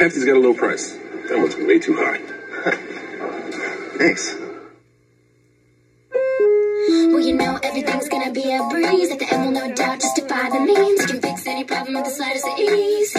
Hefty's got a low price. That one's way too high. Thanks. Well, you know everything's gonna be a breeze. At the end, will no doubt justify the means. You can fix any problem with the slightest of ease.